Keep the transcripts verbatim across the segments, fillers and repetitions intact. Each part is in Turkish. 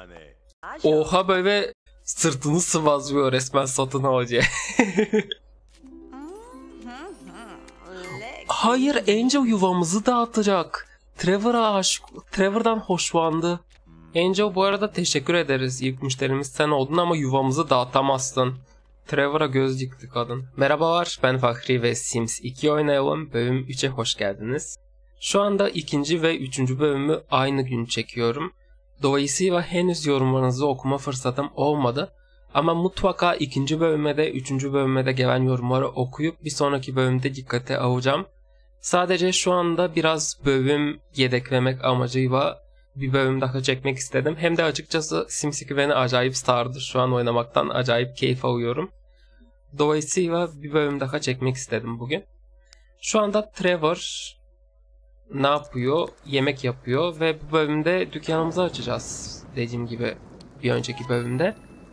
Oha, böyle sırtını sıvazlıyor resmen satın alacağım. Hayır, Angel yuvamızı dağıtacak. Trevor'a aşık, Trevor'dan hoşlandı. Angel, bu arada teşekkür ederiz. İlk müşterimiz sen oldun ama yuvamızı dağıtamazsın. Trevor'a göz dikti kadın. Merhabalar, ben Fahri ve Sims iki oynayalım. Bölüm üçe hoş geldiniz. Şu anda ikinci ve üçüncü bölümü aynı gün çekiyorum. Dolayısıyla henüz yorumlarınızı okuma fırsatım olmadı. Ama mutlaka ikinci bölüme de üçüncü bölüme de gelen yorumları okuyup bir sonraki bölümde dikkate alacağım. Sadece şu anda biraz bölüm yedeklemek amacıyla bir bölüm daha çekmek istedim. Hem de açıkçası Sims iki beni acayip sardı. Şu an oynamaktan acayip keyif alıyorum. Dolayısıyla bir bölüm daha çekmek istedim bugün. Şu anda Trevor ne yapıyor? Yemek yapıyor ve bu bölümde dükkanımızı açacağız. Dediğim gibi bir önceki bölümde.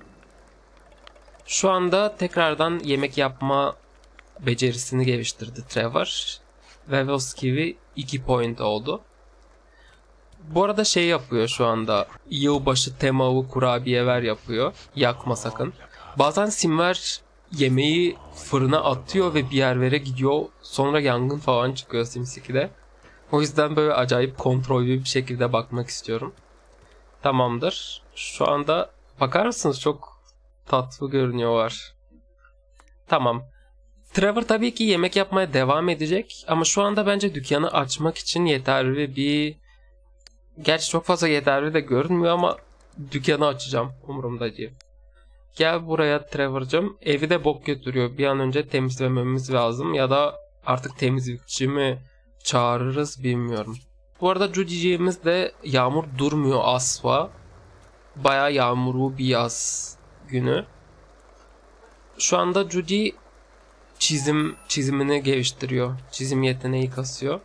Şu anda tekrardan yemek yapma becerisini geliştirdi Trevor. Ve o skill'i iki point oldu. Bu arada şey yapıyor şu anda. Yılbaşı temalı kurabiyeler yapıyor. Yakma sakın. Bazen simler yemeği fırına atıyor ve bir yerlere gidiyor. Sonra yangın falan çıkıyor Sims iki'de. O yüzden böyle acayip kontrollü bir şekilde bakmak istiyorum. Tamamdır. Şu anda bakar mısınız? Çok tatlı görünüyorlar. Tamam. Trevor tabii ki yemek yapmaya devam edecek. Ama şu anda bence dükkanı açmak için yeterli bir... Gerçi çok fazla yeterli de görünmüyor ama dükkanı açacağım. Umurumda değil. Gel buraya Trevor'cığım. Evi de bok götürüyor. Bir an önce temizlememiz lazım. Ya da artık temizlikçi mi çağırırız bilmiyorum. Bu arada Judy'ciğimiz de yağmur durmuyor asla. Bayağı yağmurlu bir yaz günü. Şu anda Judy çizim çizimini geliştiriyor. Çizim yeteneği kasıyor.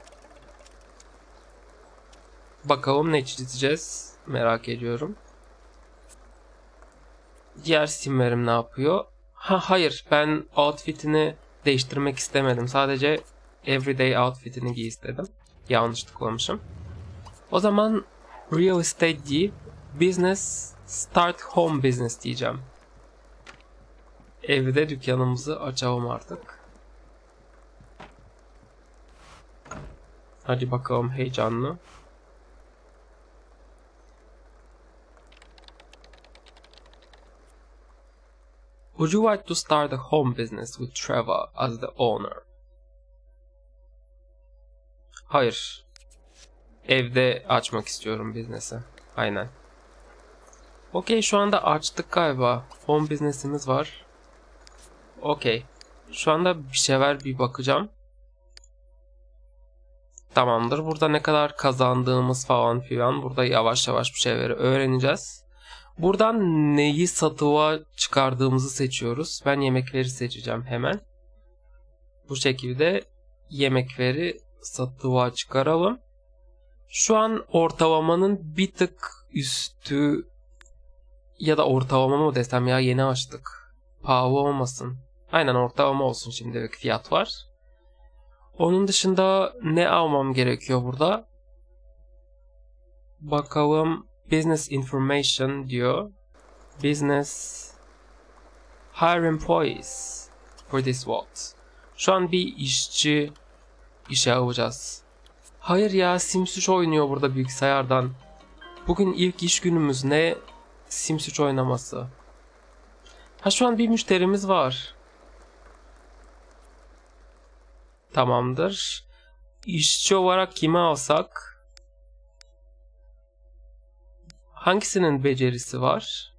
Bakalım ne çizeceğiz. Merak ediyorum. Diğer simlerim ne yapıyor? Ha hayır, ben outfitini değiştirmek istemedim. Sadece everyday outfitini giy istedim. Yanlış tıklamışım. O zaman real estate değil, business, start home business diyeceğim. Evde dükkanımızı açalım artık. Hadi bakalım, heyecanlı. Would you like to start a home business with Trevor as the owner? Hayır. Evde açmak istiyorum business'i. Aynen. Okey, şu anda açtık galiba. Home business'imiz var. Okey. Şu anda bir şeyler bir bakacağım. Tamamdır. Burada ne kadar kazandığımız falan filan. Burada yavaş yavaş bir şeyleri öğreneceğiz. Buradan neyi satığa çıkardığımızı seçiyoruz. Ben yemekleri seçeceğim hemen. Bu şekilde yemekleri satığa çıkaralım. Şu an ortalamanın bir tık üstü ya da ortalama mı desem ya, yeni açtık. Pahalı olmasın. Aynen ortalama olsun şimdilik fiyat var. Onun dışında ne almam gerekiyor burada? Bakalım. Business information diyor. Business hire employees for this what? Şu an bir işçi işe alacağız. Hayır ya, Sims üç oynuyor burada bilgisayardan. Bugün ilk iş günümüz, ne Sims üç oynaması. Ha, şu an bir müşterimiz var. Tamamdır. İşçi olarak kimi alsak? Hangisinin becerisi var?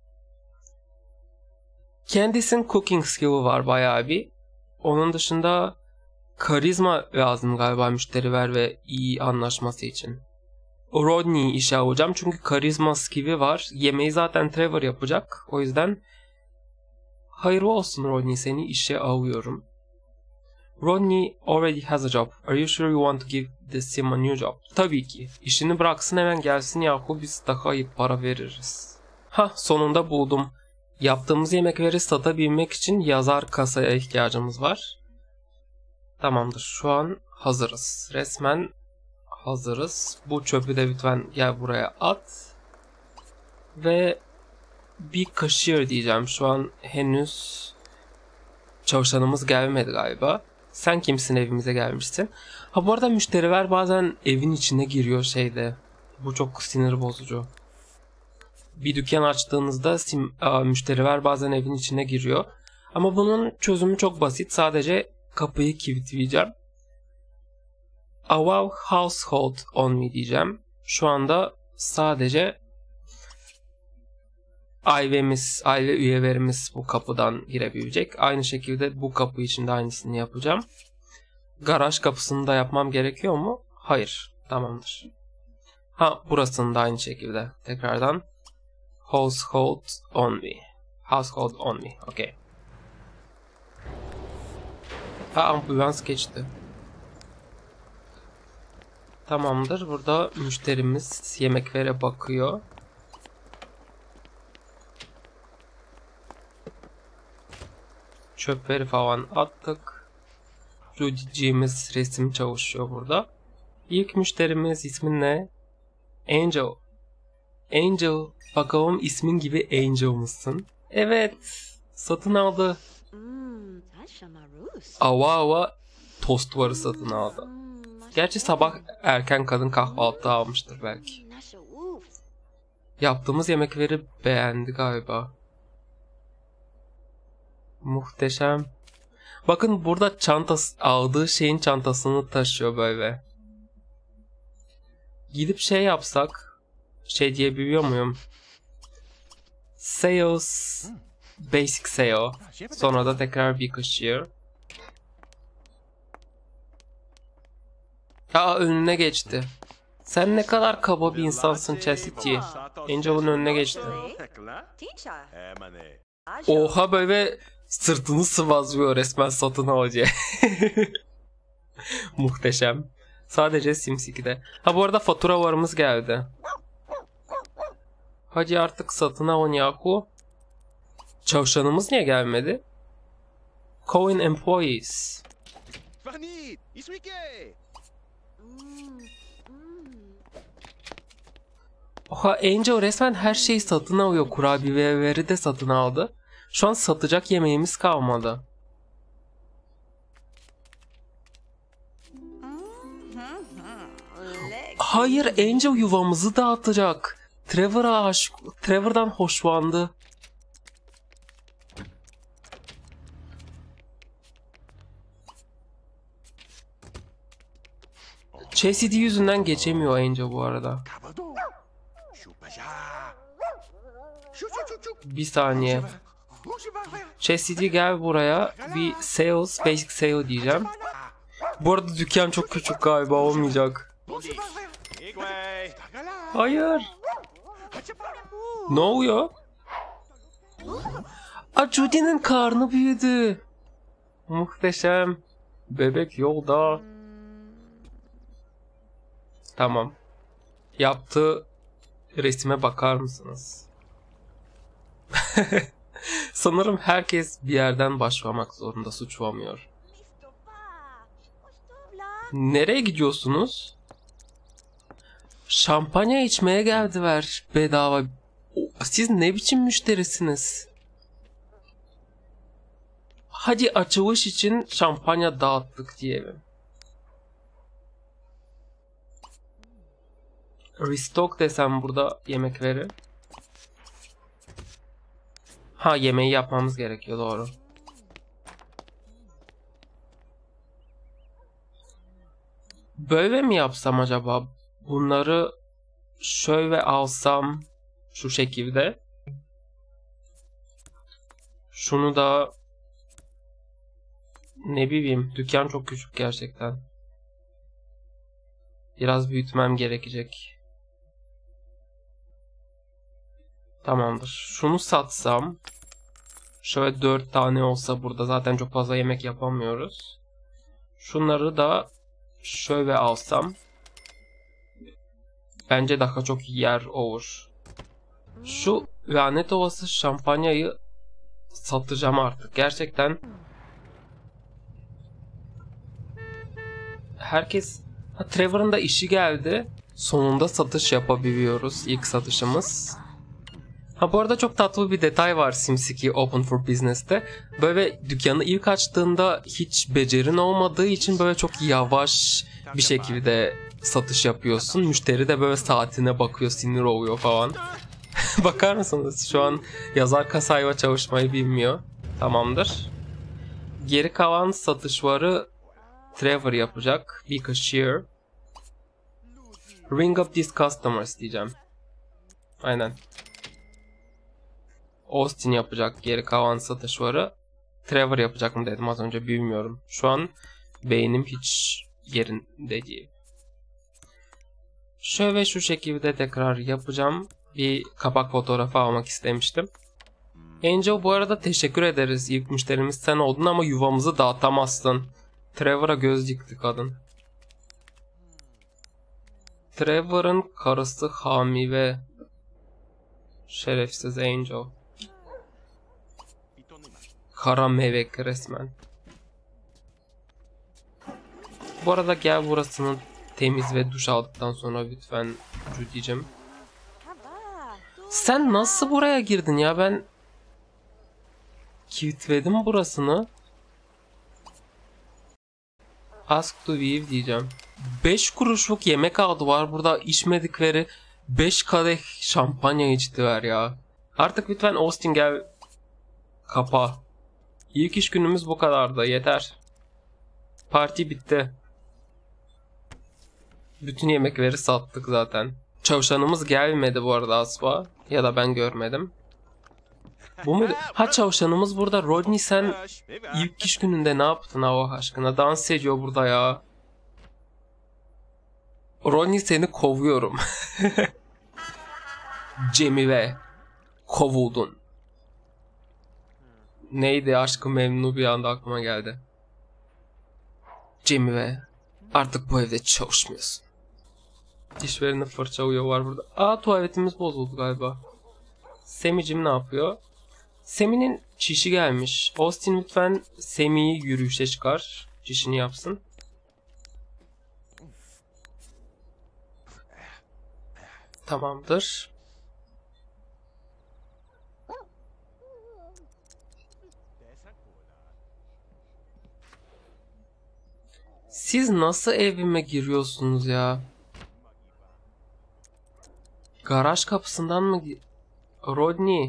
Kendisinin cooking skill'ı var bayağı bir. Onun dışında karizma lazım galiba müşteriler ve iyi anlaşması için. Rodney'i işe alacağım çünkü karizma skill'i var. Yemeği zaten Trevor yapacak. O yüzden hayırlı olsun Rodney, seni işe alıyorum. Rodney already has a job. Are you sure you want to give the sim a new job? Tabii ki. İşini bıraksın hemen gelsin yahu, biz daha iyi para veririz. Ha, sonunda buldum. Yaptığımız yemekleri satabilmek için yazar kasaya ihtiyacımız var. Tamamdır. Şu an hazırız. Resmen hazırız. Bu çöpü de lütfen gel buraya at. Ve bir cashier diyeceğim. Şu an henüz çalışanımız gelmedi galiba. Sen kimsin, evimize gelmişsin? Ha bu arada müşteriler bazen evin içine giriyor şeyde. Bu çok sinir bozucu. Bir dükkan açtığınızda sim, a, müşteriler bazen evin içine giriyor. Ama bunun çözümü çok basit. Sadece kapıyı kilitleyeceğim. Allow household on me diyeceğim. Şu anda sadece ailemiz, aile üyelerimiz bu kapıdan girebilecek. Aynı şekilde bu kapı için de aynısını yapacağım. Garaj kapısını da yapmam gerekiyor mu? Hayır. Tamamdır. Ha burasını da aynı şekilde. Tekrardan. Household on me. Household on me. Okay. Ha ambulans geçti. Tamamdır. Burada müşterimiz yemeklere bakıyor. Çöpleri falan attık. Rudy'ciğimiz resim çalışıyor burada. İlk müşterimiz ismin ne? Angel. Angel. Bakalım ismin gibi Angel mısın? Evet. Satın aldı. Ava ava tost varı satın aldı. Gerçi sabah erken kadın kahvaltı almıştır belki. Yaptığımız yemekleri beğendi galiba. Muhteşem. Bakın burada çantası, aldığı şeyin çantasını taşıyor böyle. Gidip şey yapsak, şey diyebiliyor muyum? Sales, basic sale. Sonra da tekrar bir cashier. Aa önüne geçti. Sen ne kadar kaba bir insansın Chastity. Angel'ın önüne geçti. Oha böyle sırtını sıvazlıyor resmen satın alıcıya. Muhteşem. Sadece Sims iki'de. Ha bu arada fatura varımız geldi. Hadi artık satın alın yahu. Çalışanımız niye gelmedi? Coin employees. Oha Angel resmen her şeyi satın alıyor. Kurabiyeleri de satın aldı. Şu an satacak yemeğimiz kalmadı. Hayır Angel yuvamızı dağıtacak. Trevor'a aşık, Trevor'dan hoşlandı. Chastity yüzünden geçemiyor Angel bu arada. Bir saniye. Chastity gel buraya. Bir sales, basic sale diyeceğim. Bu arada dükkan çok küçük galiba olmayacak. Hayır. Ne oluyor? Aa Judy'nin karnı büyüdü. Muhteşem. Bebek yolda. Tamam. Yaptığı resime bakar mısınız? Sanırım herkes bir yerden başlamak zorunda, suçlamıyor. Nereye gidiyorsunuz? Şampanya içmeye geldiler bedava. Siz ne biçim müşterisiniz? Hadi açılış için şampanya dağıttık diyelim. Restock desem burada yemekleri. Ha yemeği yapmamız gerekiyor doğru. Böyle mi yapsam acaba? Bunları şöyle alsam şu şekilde. Şunu da ne bileyim dükkan çok küçük gerçekten. Biraz büyütmem gerekecek. Tamamdır. Şunu satsam. Şöyle dört tane olsa burada zaten çok fazla yemek yapamıyoruz. Şunları da şöyle alsam. Bence daha çok yer olur. Şu lanet olası şampanyayı satacağım artık. Gerçekten. Herkes... Ha, Trevor'ın da işi geldi. Sonunda satış yapabiliyoruz. İlk satışımız. Ha bu arada çok tatlı bir detay var Sims iki Open for Business'te. Böyle dükkanı ilk açtığında hiç becerin olmadığı için böyle çok yavaş bir şekilde satış yapıyorsun. Müşteri de böyle saatine bakıyor, sinir oluyor falan. Bakar mısınız? Şu an yazar kasayla çalışmayı bilmiyor. Tamamdır. Geri kalan satışları Trevor yapacak. Be cashier. Ring up these customers diyeceğim. Aynen. Austin yapacak geri kalan satışları. Trevor yapacak mı dedim az önce, bilmiyorum. Şu an beynim hiç yerinde değil. Şöyle şu şekilde tekrar yapacağım. Bir kapak fotoğrafı almak istemiştim. Angel bu arada teşekkür ederiz. İlk müşterimiz sen oldun ama yuvamızı dağıtamazsın. Trevor'a göz dikti kadın. Trevor'ın karısı hamile. Şerefsiz Angel. Kara mevek resmen. Bu arada gel burasını temiz ve duş aldıktan sonra lütfen Judy'cim. Sen nasıl buraya girdin ya, ben kilitledim burasını. Ask to leave diyeceğim. beş kuruşluk yemek aldılar burada, içmedikleri beş kadeh şampanya içtiler ya. Artık lütfen Austin gel kapa. İlk iş günümüz bu kadardı, yeter. Parti bitti. Bütün yemekleri sattık zaten. Çalışanımız gelmedi bu arada asla. Ya da ben görmedim. Bu mu? Ha, çalışanımız burada. Rodney, sen ilk iş gününde ne yaptın Allah aşkına? Dans ediyor burada ya. Rodney, seni kovuyorum. Cemile. Kovuldun. Neydi? Aşkı Memnu bir anda aklıma geldi. Cemile. Artık bu evde çalışmıyorsun. Dişlerini fırçalıyorlar burada. Aa, tuvaletimiz bozuldu galiba. Semicim ne yapıyor? Semi'nin çişi gelmiş. Austin lütfen Semi'yi yürüyüşe çıkar. Çişini yapsın. Tamamdır. Siz nasıl evime giriyorsunuz ya? Garaj kapısından mı? Rodney.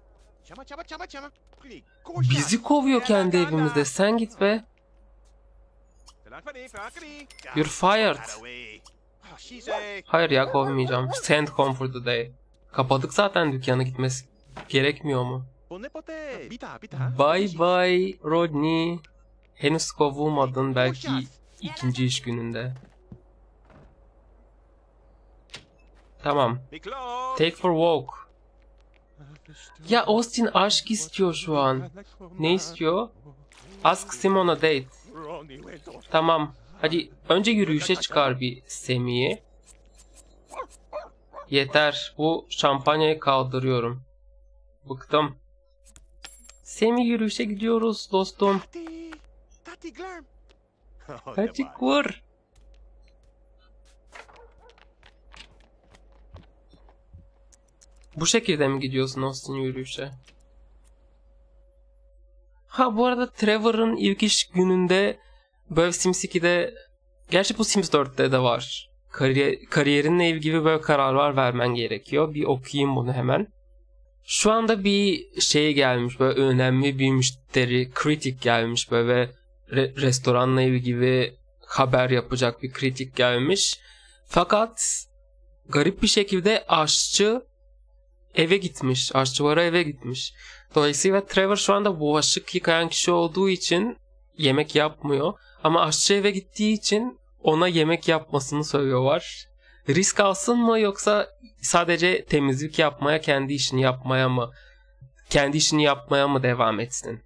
Bizi kovuyor kendi evimizde. Sen git be. You're fired. Hayır ya, kovmayacağım. Send home for the day. Kapadık zaten dükkanı, gitmesi gerekmiyor mu? Bye bye Rodney. Henüz kovulmadın, belki ikinci iş gününde. Tamam. Take for walk. Ya Austin aşk istiyor şu an. Ne istiyor? Ask Simon a date. Tamam. Hadi önce yürüyüşe çıkar bir Semi'yi. Yeter. Bu şampanyayı kaldırıyorum. Bıktım. Semi, yürüyüşe gidiyoruz dostum. Hadi vur. Bu şekilde mi gidiyorsun Austin yürüyüşe? Ha bu arada Trevor'ın ilk iş gününde böyle Sims iki'de, gerçi bu Sims dört'te de var. Kariyer, kariyerinle ilgili böyle kararlar vermen gerekiyor. Bir okuyayım bunu hemen. Şu anda bir şey gelmiş, böyle önemli bir müşteri, kritik gelmiş, böyle re- restoranla ilgili haber yapacak bir kritik gelmiş. Fakat garip bir şekilde aşçı eve gitmiş, aşçılara eve gitmiş. Dolayısıyla Trevor şu anda bulaşık yıkayan kişi olduğu için yemek yapmıyor. Ama aşçı eve gittiği için ona yemek yapmasını söylüyorlar. Risk alsın mı, yoksa sadece temizlik yapmaya, kendi işini yapmaya mı, kendi işini yapmaya mı devam etsin?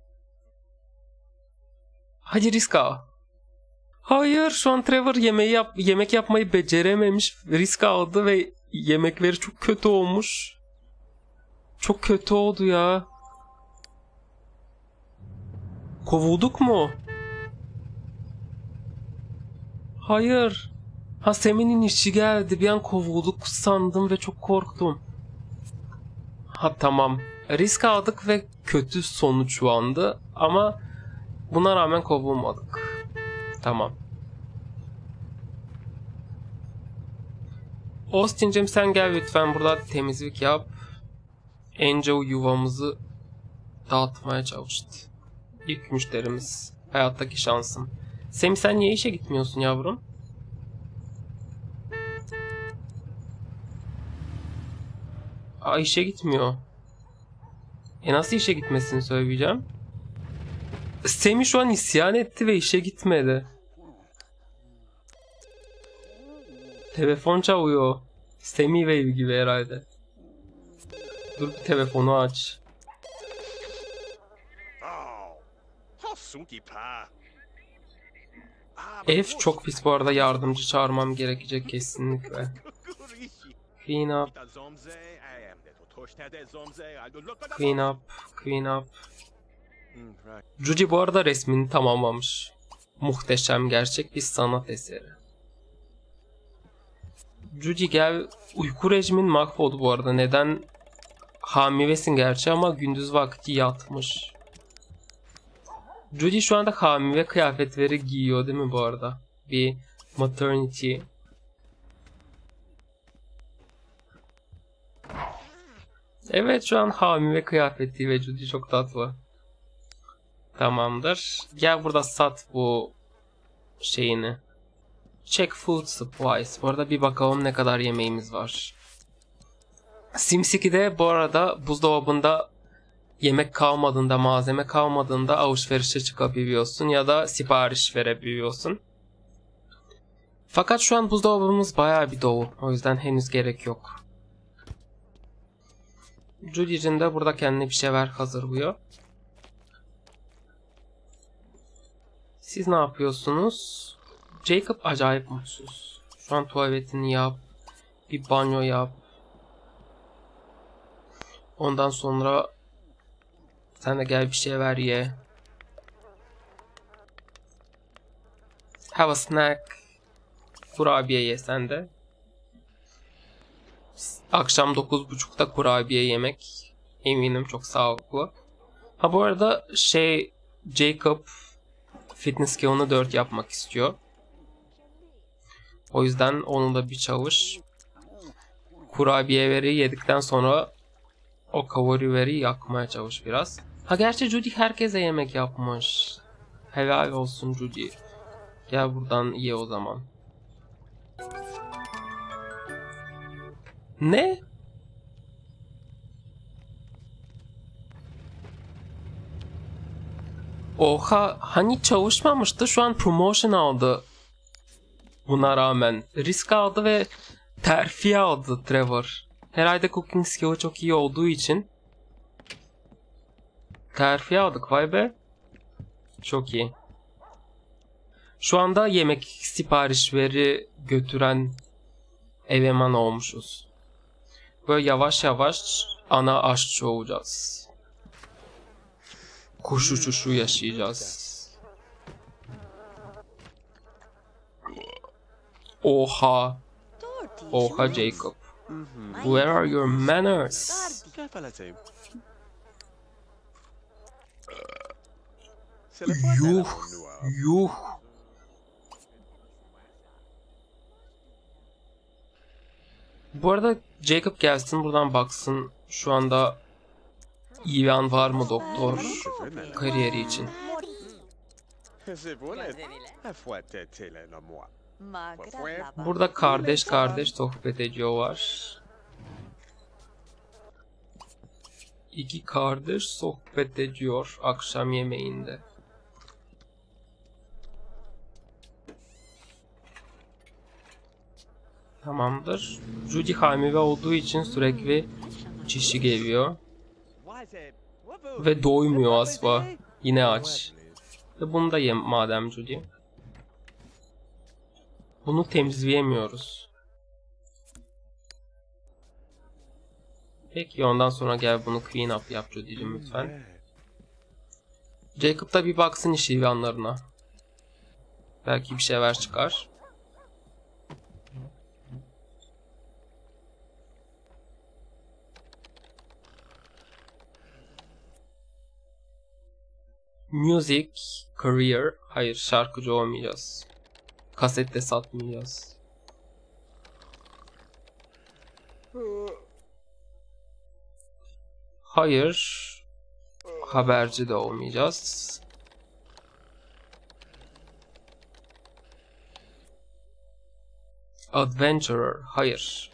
Hadi risk al. Hayır, şu an Trevor yemeği yap yemek yapmayı becerememiş, risk aldı ve yemekleri çok kötü olmuş. Çok kötü oldu ya. Kovulduk mu? Hayır. Ha, Semi'nin işi geldi. Bir an kovulduk sandım ve çok korktum. Ha tamam. Risk aldık ve kötü sonuçlandı ama buna rağmen kovulmadık. Tamam. Austin'cim sen gel lütfen, burada temizlik yap. Angel yuvamızı dağıtmaya çalıştı. İlk müşterimiz. Hayattaki şansım. Semih sen niye işe gitmiyorsun yavrum? Aa, işe gitmiyor. E nasıl işe gitmesini söyleyeceğim? Semih şu an isyan etti ve işe gitmedi. Telefon çalıyor. Semih Wave gibi herhalde. Dur bir telefonu aç. Ev çok pis bu arada, yardımcı çağırmam gerekecek kesinlikle. Clean up. Clean up. Clean up. Judy bu arada resmini tamamlamış. Muhteşem, gerçek bir sanat eseri. Judy gel, uyku rejimin mahvoldu bu arada. Neden? Hamilesin gerçi ama gündüz vakti yatmış. Judy şu anda hamile kıyafetleri giyiyor değil mi bu arada? Bir maternity. Evet, şu an hamile kıyafeti ve Judy çok tatlı. Tamamdır. Gel burada sat bu şeyini. Check food supplies. Bu arada bir bakalım ne kadar yemeğimiz var. Sims iki'de bu arada buzdolabında yemek kalmadığında, malzeme kalmadığında alışverişe çıkabiliyorsun ya da sipariş verebiliyorsun. Fakat şu an buzdolabımız bayağı bir dolu. O yüzden henüz gerek yok. Judy'cin de burada kendine bir şeyler hazırlıyor. Siz ne yapıyorsunuz? Jacob acayip mutsuz. Şu an tuvaletini yap. Bir banyo yap. Ondan sonra sen de gel bir şey ver ye. Have a snack. Kurabiye ye sen de. Akşam dokuz buçukta kurabiye yemek eminim çok sağlıklı. Ha bu arada şey, Jacob fitness skill'ını dört yapmak istiyor. O yüzden onu da bir çalış. Kurabiyeleri yedikten sonra o kalorileri yakmaya çalış biraz. Ha gerçi Judy herkese yemek yapmış. Helal olsun Judy. Gel buradan ye o zaman. Ne? Oha, hani çalışmamıştı, şu an promotion aldı. Buna rağmen risk aldı ve terfi aldı Trevor. Herhalde cooking skill'ı çok iyi olduğu için terfi aldık, vay be. Çok iyi. Şu anda yemek siparişleri götüren eleman olmuşuz. Böyle yavaş yavaş ana aşçı olacağız. Kuş uçuşu yaşayacağız. Oha. Oha Jacob. Where are your manners? Yuh. Yuh. Bu arada Jacob gelsin buradan baksın. Şu anda ilan var mı doktor kariyeri için? Burada kardeş kardeş sohbet ediyorlar. İki kardeş sohbet ediyor akşam yemeğinde. Tamamdır. Judy hamile olduğu için sürekli çişi geliyor. Ve doymuyor asla. Yine aç. Ve bunu da yem madem Judy. Bunu temizleyemiyoruz. Peki ondan sonra gel bunu clean up yap Judy'cim lütfen. Jacob da bir baksın iş ilanlarına. Belki bir şeyler çıkar. Music, career. Hayır, şarkıcı olmayacağız. Kaset de satmayacağız. Hayır. Haberci de olmayacağız. Adventurer. Hayır.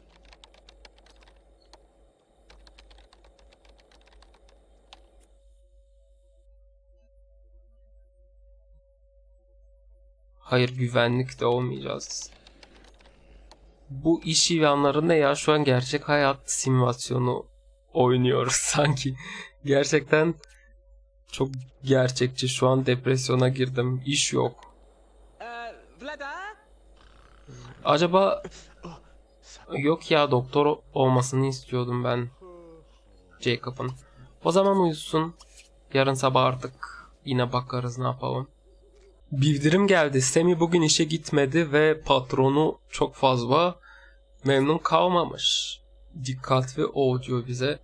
Hayır, güvenlik de olmayacağız. Bu iş ilanları ne ya? Şu an gerçek hayat simülasyonu oynuyoruz sanki. Gerçekten çok gerçekçi. Şu an depresyona girdim. İş yok. Acaba yok ya, doktor olmasını istiyordum ben Jacob'ın. O zaman uyusun. Yarın sabah artık yine bakarız ne yapalım. Bildirim geldi. Semi bugün işe gitmedi ve patronu çok fazla memnun kalmamış. Dikkatli ol diyor bize.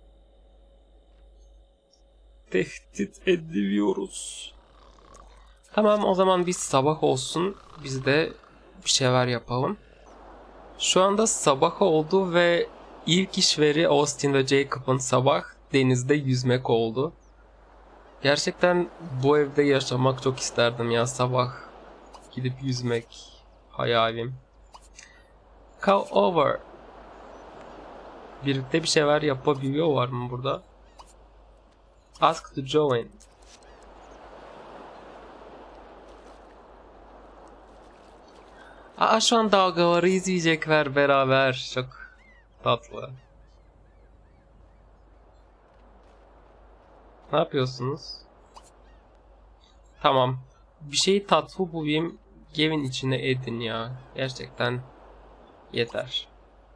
Tehdit ediliyoruz. Tamam, o zaman biz sabah olsun. Biz de bir şeyler yapalım. Şu anda sabah oldu ve ilk işveri Austin ve Jacob'ın sabah denizde yüzmek oldu. Gerçekten bu evde yaşamak çok isterdim ya, sabah gidip yüzmek hayalim. Call over. Birlikte bir şeyler yapabiliyorlar mı burada? Ask to join. Aa, şu an dalgaları izleyecekler beraber. Çok tatlı. Ne yapıyorsunuz? Tamam. Bir şeyi tatlı bulayım. Gelin içine edin ya. Gerçekten yeter.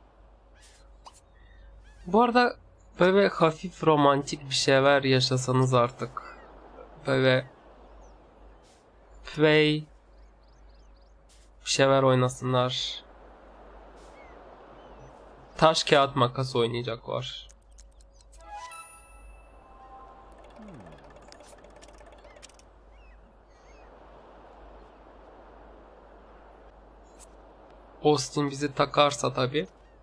Bu arada böyle hafif romantik bir şeyler yaşasanız artık. Böyle play bir şeyler oynasınlar. Taş kağıt makas oynayacaklar. Austin bizi takarsa tabi.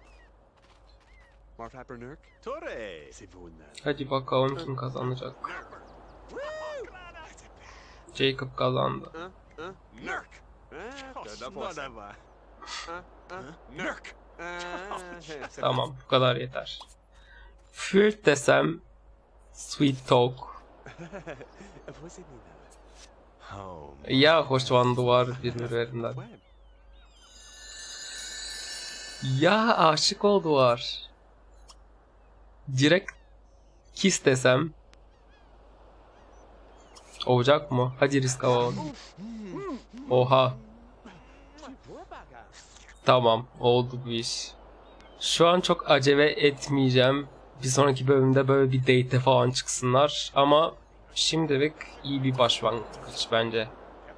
Hadi bakalım kim kazanacak. Jacob kazandı. Tamam, bu kadar yeter. Flirt desem sweet talk. Ya hoşlandılar birbirlerinden. Ya aşık oldular. Direkt kiss desem olacak mı? Hadi risk alalım. Oha. Tamam, oldu bu iş. Şu an çok acele etmeyeceğim. Bir sonraki bölümde böyle bir date falan çıksınlar. Ama şimdilik iyi bir başlangıç bence.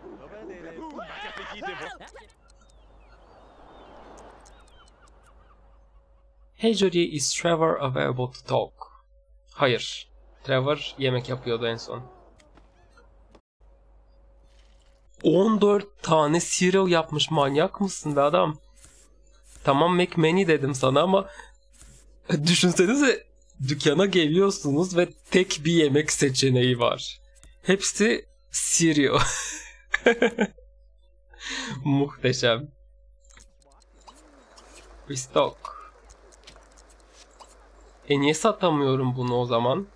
Hey Jody, is Trevor available to talk? Hayır. Trevor yemek yapıyordu en son. on dört tane cereal yapmış, manyak mısın be adam? Tamam McManny dedim sana ama düşünsenize, dükkana geliyorsunuz ve tek bir yemek seçeneği var. Hepsi cereal. Muhteşem. Restock. E niye satamıyorum bunu o zaman?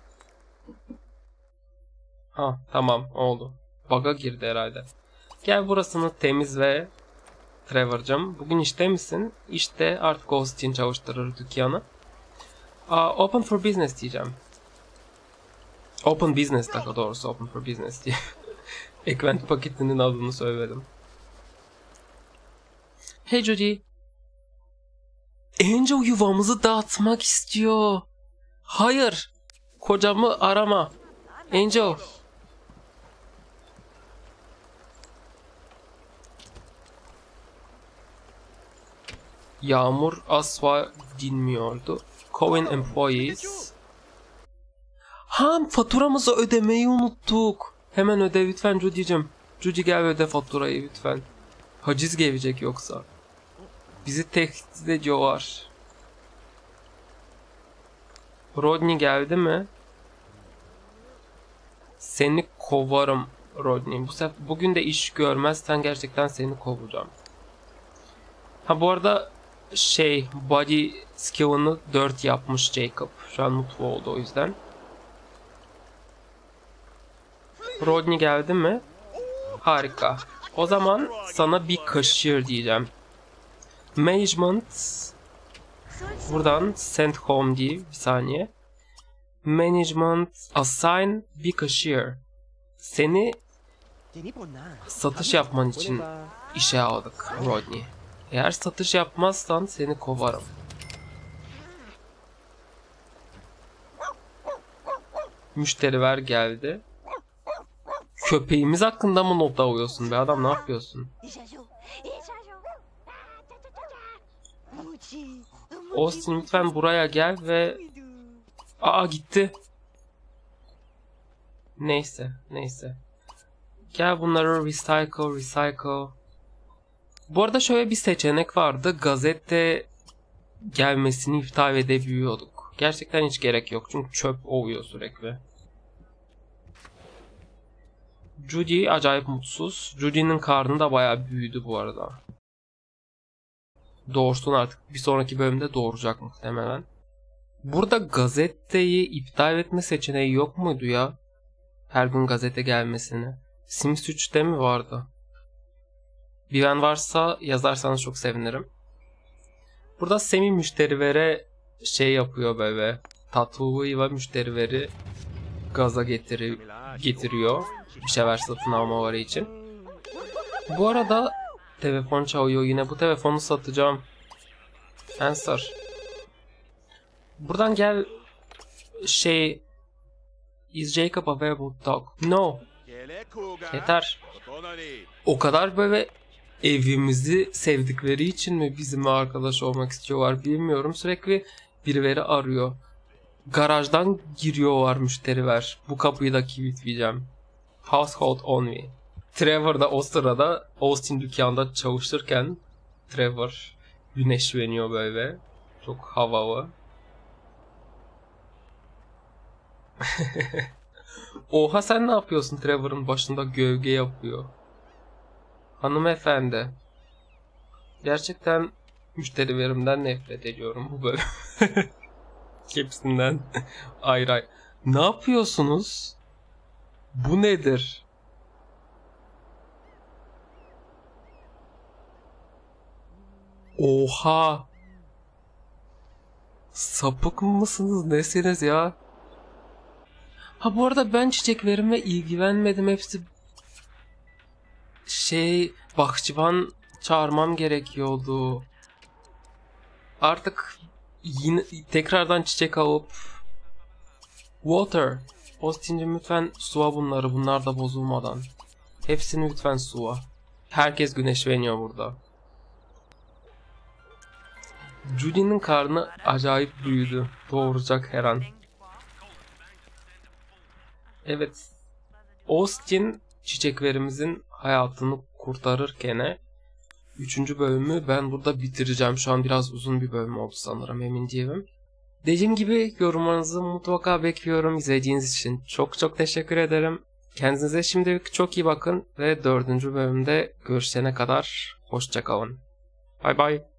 Ha tamam, oldu. Bug'a girdi herhalde. Gel burasını temizle Trevor'cığım. Bugün işte misin? İşte artık Austin çalıştırır dükkanı. Aa, open for business diyeceğim. Open business daha doğrusu, open for business diye. Ekvent paketinin adını söyledim. Hey Jody. Angel yuvamızı dağıtmak istiyor. Hayır. Kocamı arama. Angel. Yağmur asla dinmiyordu. Cohen employees. Ha, faturamızı ödemeyi unuttuk. Hemen öde lütfen Judy'cim. Judy gel öde faturayı lütfen. Haciz gelecek yoksa. Bizi tehdit ediyorlar. Rodney geldi mi? Seni kovarım Rodney. Bu sefer bugün de iş görmezsen gerçekten seni kovacağım. Ha bu arada şey body skill'ını dört yapmış Jacob. Şu an mutlu oldu o yüzden. Rodney geldi mi? Harika. O zaman sana bir cashier diyeceğim. Management. Buradan send home diye bir saniye. Management assign bir cashier. Seni satış yapman için işe aldık Rodney. Eğer satış yapmazsan seni kovarım. Müşteriler geldi. Köpeğimiz hakkında mı not alıyorsun be adam, ne yapıyorsun? Austin lütfen buraya gel ve... Aa gitti. Neyse neyse. Gel bunları recycle recycle. Bu arada şöyle bir seçenek vardı. Gazete gelmesini iptal edebiliyorduk. Gerçekten hiç gerek yok çünkü çöp oluyor sürekli. Judy acayip mutsuz. Judy'nin karnı da bayağı büyüdü bu arada. Doğursun artık. Bir sonraki bölümde doğuracak muhtemelen. Burada gazeteyi iptal etme seçeneği yok muydu ya? Her gün gazete gelmesini. Sims üçte mi vardı? Bilen varsa yazarsanız çok sevinirim. Burada Semi müşterilere şey yapıyor böyle. Tatlılığıyla müşterileri gaza getiri getiriyor. Bir şeyler satın almaları için. Bu arada telefon çalıyor yine. Bu telefonu satacağım. Answer. Buradan gel şey Is Jacob available to talk? No. Yeter. O kadar böyle evimizi sevdikleri için mi bizimle arkadaş olmak istiyorlar bilmiyorum. Sürekli birileri arıyor. Garajdan giriyorlar müşteriler. Bu kapıyı da kilitleyeceğim. Household only. Trevor da o sırada Austin dükkanda çalışırken Trevor güneşleniyor böyle. Çok havalı. Oha sen ne yapıyorsun? Trevor'ın başında gölge yapıyor. Hanımefendi. Gerçekten müşterilerimden nefret ediyorum bu bölüm. Hepsinden ayrı ayrı. Ne yapıyorsunuz? Bu nedir? Oha. Sapık mısınız? Nesiniz ya? Ha bu arada ben çiçeklerime ilgilenmedim. Hepsi şey bahçıvan çağırmam gerekiyordu. Artık yine tekrardan çiçek alıp water. Austin'cim lütfen suva bunları. Bunlar da bozulmadan. Hepsini lütfen suva. Herkes güneşleniyor burada. Judy'nin karnı acayip büyüdü. Doğuracak her an. Evet. Austin çiçeklerimizin hayatını kurtarırken üçüncü bölümü ben burada bitireceğim. Şu an biraz uzun bir bölüm oldu sanırım, emin değilim. Dediğim gibi yorumlarınızı mutlaka bekliyorum. İzlediğiniz için çok çok teşekkür ederim. Kendinize şimdilik çok iyi bakın ve dördüncü bölümde görüşene kadar hoşça kalın. Bye bye.